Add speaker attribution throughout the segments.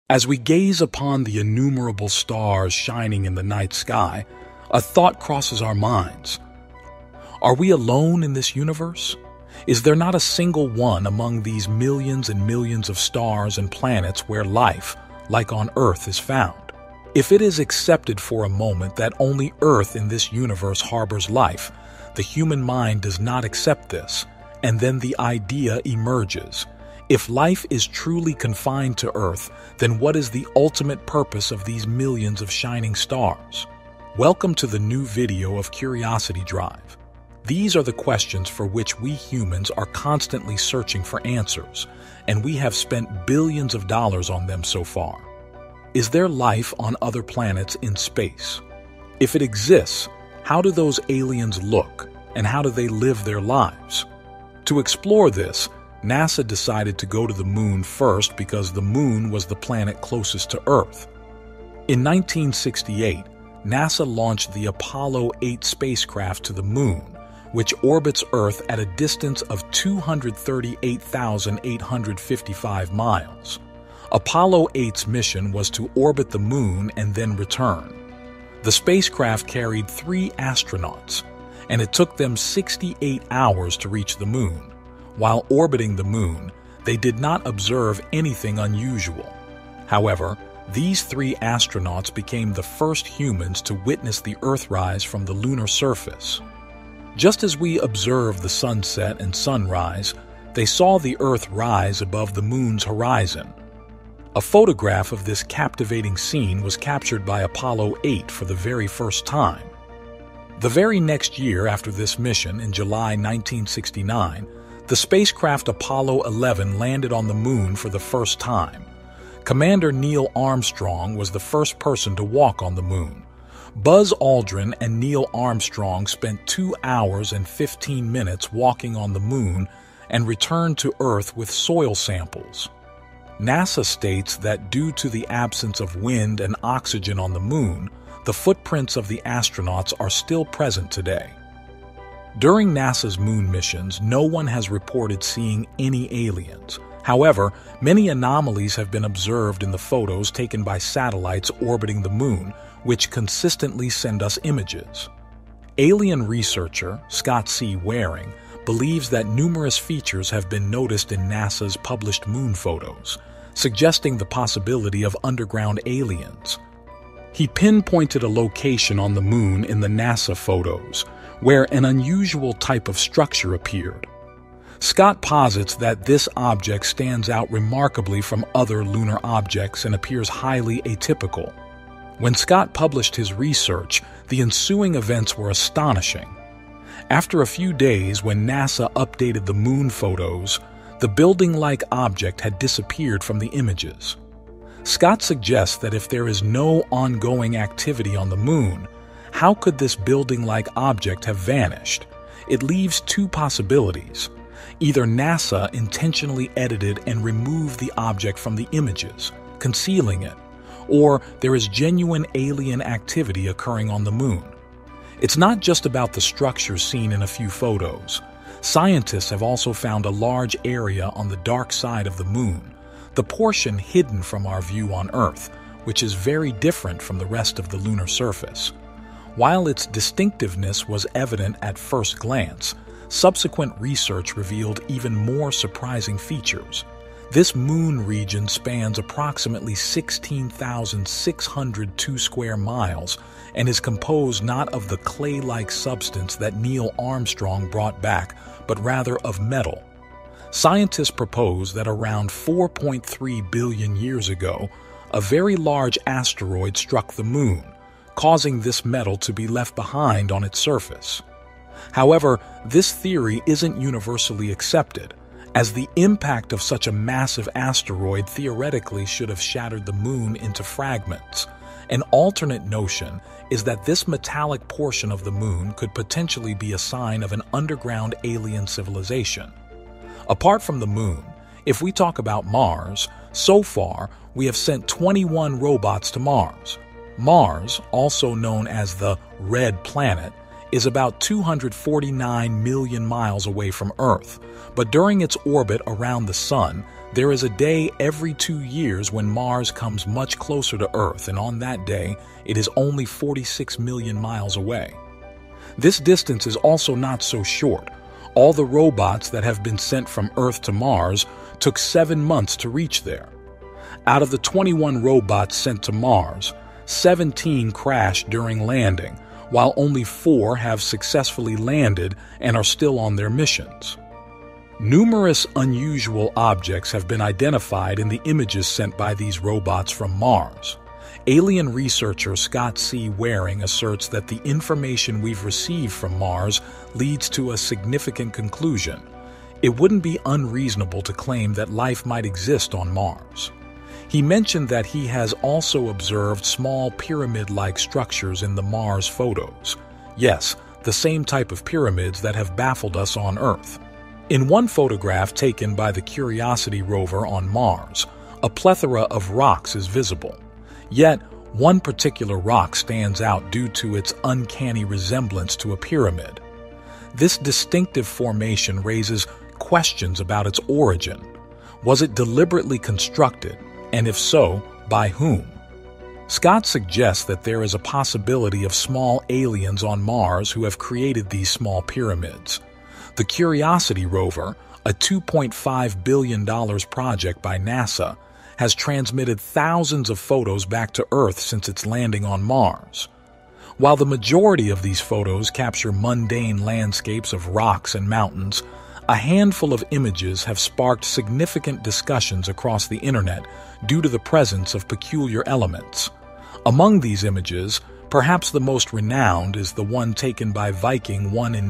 Speaker 1: As we gaze upon the innumerable stars shining in the night sky, a thought crosses our minds. Are we alone in this universe? Is there not a single one among these millions and millions of stars and planets where life, like on Earth, is found? If it is accepted for a moment that only Earth in this universe harbors life, the human mind does not accept this, and then the idea emerges. If life is truly confined to Earth, then what is the ultimate purpose of these millions of shining stars? Welcome to the new video of Curiosity Drive. These are the questions for which we humans are constantly searching for answers, and we have spent billions of dollars on them so far. Is there life on other planets in space? If it exists, how do those aliens look, and how do they live their lives? To explore this, NASA decided to go to the moon first because the moon was the planet closest to Earth. In 1968, NASA launched the Apollo 8 spacecraft to the moon, which orbits Earth at a distance of 238,855 miles. Apollo 8's mission was to orbit the moon and then return. The spacecraft carried 3 astronauts, and it took them 68 hours to reach the moon. While orbiting the moon, they did not observe anything unusual. However, these 3 astronauts became the first humans to witness the Earthrise from the lunar surface. Just as we observe the sunset and sunrise, they saw the Earth rise above the moon's horizon. A photograph of this captivating scene was captured by Apollo 8 for the very first time. The very next year after this mission, in July 1969, the spacecraft Apollo 11 landed on the moon for the first time. Commander Neil Armstrong was the first person to walk on the moon. Buzz Aldrin and Neil Armstrong spent 2 hours and 15 minutes walking on the moon and returned to Earth with soil samples. NASA states that due to the absence of wind and oxygen on the moon, the footprints of the astronauts are still present today. During NASA's moon missions, no one has reported seeing any aliens. However, many anomalies have been observed in the photos taken by satellites orbiting the moon, which consistently send us images. Alien researcher Scott C. Waring believes that numerous features have been noticed in NASA's published moon photos, suggesting the possibility of underground aliens. He pinpointed a location on the moon in the NASA photos, where an unusual type of structure appeared. Scott posits that this object stands out remarkably from other lunar objects and appears highly atypical. When Scott published his research, the ensuing events were astonishing. After a few days, when NASA updated the moon photos, the building-like object had disappeared from the images. Scott suggests that if there is no ongoing activity on the moon, how could this building-like object have vanished? It leaves 2 possibilities. Either NASA intentionally edited and removed the object from the images, concealing it, or there is genuine alien activity occurring on the moon. It's not just about the structure seen in a few photos. Scientists have also found a large area on the dark side of the moon, the portion hidden from our view on Earth, which is very different from the rest of the lunar surface. While its distinctiveness was evident at first glance, subsequent research revealed even more surprising features. This moon region spans approximately 16,602 square miles and is composed not of the clay-like substance that Neil Armstrong brought back, but rather of metal. Scientists propose that around 4.3 billion years ago, a very large asteroid struck the moon, causing this metal to be left behind on its surface. However, this theory isn't universally accepted, as the impact of such a massive asteroid theoretically should have shattered the moon into fragments. An alternate notion is that this metallic portion of the moon could potentially be a sign of an underground alien civilization. Apart from the moon, if we talk about Mars, so far we have sent 21 robots to Mars. Mars, also known as the Red Planet, is about 249 million miles away from Earth, but during its orbit around the Sun, There is a day every 2 years when Mars comes much closer to Earth, and on that day, it is only 46 million miles away. This distance is also not so short. All the robots that have been sent from Earth to Mars took 7 months to reach there. Out of the 21 robots sent to Mars, 17 crashed during landing, while only 4 have successfully landed and are still on their missions. Numerous unusual objects have been identified in the images sent by these robots from Mars. Alien researcher Scott C. Waring asserts that the information we've received from Mars leads to a significant conclusion. It wouldn't be unreasonable to claim that life might exist on Mars. He mentioned that he has also observed small pyramid-like structures in the Mars photos. Yes, the same type of pyramids that have baffled us on Earth. In one photograph taken by the Curiosity rover on Mars, a plethora of rocks is visible. Yet, one particular rock stands out due to its uncanny resemblance to a pyramid. This distinctive formation raises questions about its origin. Was it deliberately constructed, and if so, by whom? Scott suggests that there is a possibility of small aliens on Mars who have created these small pyramids. The Curiosity rover, a $2.5 billion project by NASA, has transmitted thousands of photos back to Earth since its landing on Mars. While the majority of these photos capture mundane landscapes of rocks and mountains, a handful of images have sparked significant discussions across the internet due to the presence of peculiar elements. Among these images, perhaps the most renowned is the one taken by Viking 1 in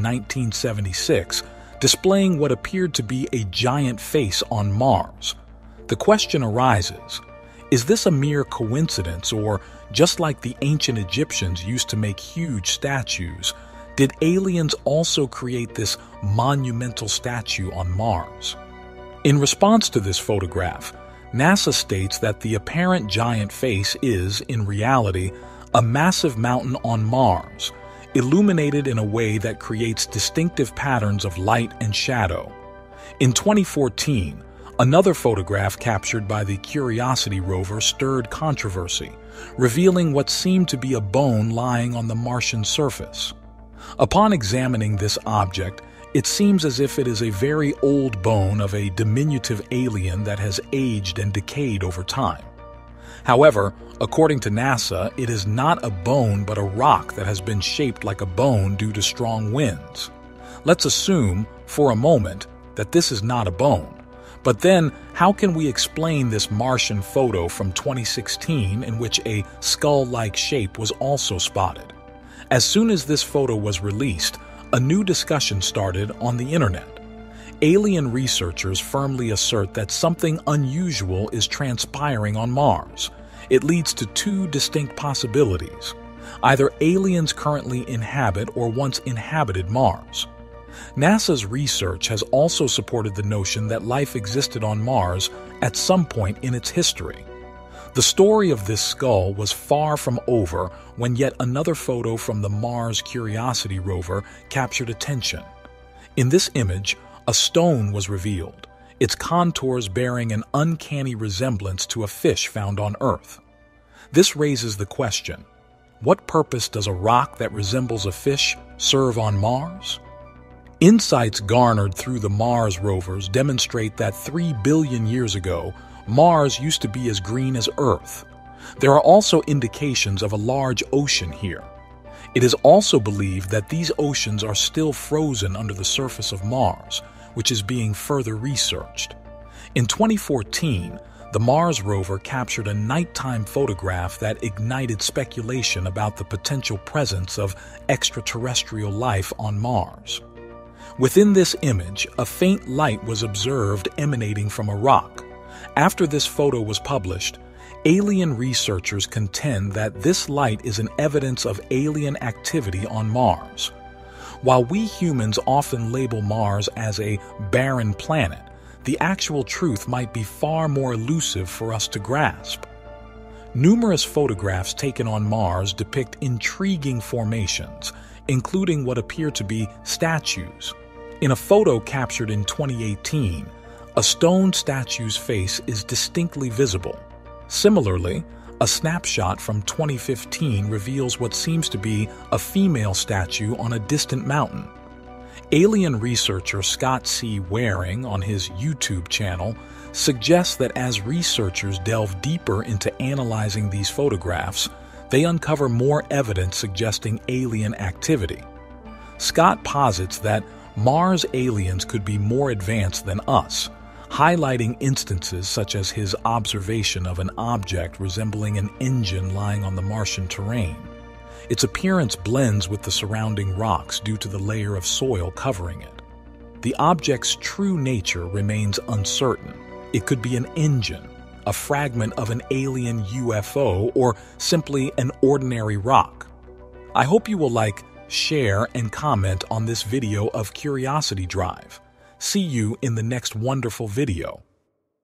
Speaker 1: 1976, displaying what appeared to be a giant face on Mars. The question arises, is this a mere coincidence, or just like the ancient Egyptians used to make huge statues, did aliens also create this monumental statue on Mars? In response to this photograph, NASA states that the apparent giant face is, in reality, a massive mountain on Mars, illuminated in a way that creates distinctive patterns of light and shadow. In 2014, another photograph captured by the Curiosity rover stirred controversy, revealing what seemed to be a bone lying on the Martian surface. Upon examining this object, it seems as if it is a very old bone of a diminutive alien that has aged and decayed over time. However, according to NASA, it is not a bone but a rock that has been shaped like a bone due to strong winds. Let's assume, for a moment, that this is not a bone. But then, how can we explain this Martian photo from 2016 in which a skull-like shape was also spotted? As soon as this photo was released, a new discussion started on the internet. Alien researchers firmly assert that something unusual is transpiring on Mars. It leads to 2 distinct possibilities. Either aliens currently inhabit or once inhabited Mars. NASA's research has also supported the notion that life existed on Mars at some point in its history. The story of this skull was far from over when yet another photo from the Mars Curiosity rover captured attention. In this image, a stone was revealed, its contours bearing an uncanny resemblance to a fish found on Earth. This raises the question, what purpose does a rock that resembles a fish serve on Mars? Insights garnered through the Mars rovers demonstrate that 3 billion years ago, Mars used to be as green as Earth. There are also indications of a large ocean here. It is also believed that these oceans are still frozen under the surface of Mars, which is being further researched. In 2014, the Mars rover captured a nighttime photograph that ignited speculation about the potential presence of extraterrestrial life on Mars. Within this image, a faint light was observed emanating from a rock. After this photo was published, alien researchers contend that this light is an evidence of alien activity on Mars. While we humans often label Mars as a barren planet, the actual truth might be far more elusive for us to grasp. Numerous photographs taken on Mars depict intriguing formations, including what appear to be statues. In a photo captured in 2018, A stone statue's face is distinctly visible. Similarly, a snapshot from 2015 reveals what seems to be a female statue on a distant mountain. Alien researcher Scott C. Waring on his YouTube channel suggests that as researchers delve deeper into analyzing these photographs, they uncover more evidence suggesting alien activity. Scott posits that Mars aliens could be more advanced than us, highlighting instances such as his observation of an object resembling an engine lying on the Martian terrain. Its appearance blends with the surrounding rocks due to the layer of soil covering it. The object's true nature remains uncertain. It could be an engine, a fragment of an alien UFO, or simply an ordinary rock. I hope you will like, share, and comment on this video of Curiosity Drive. See you in the next wonderful video.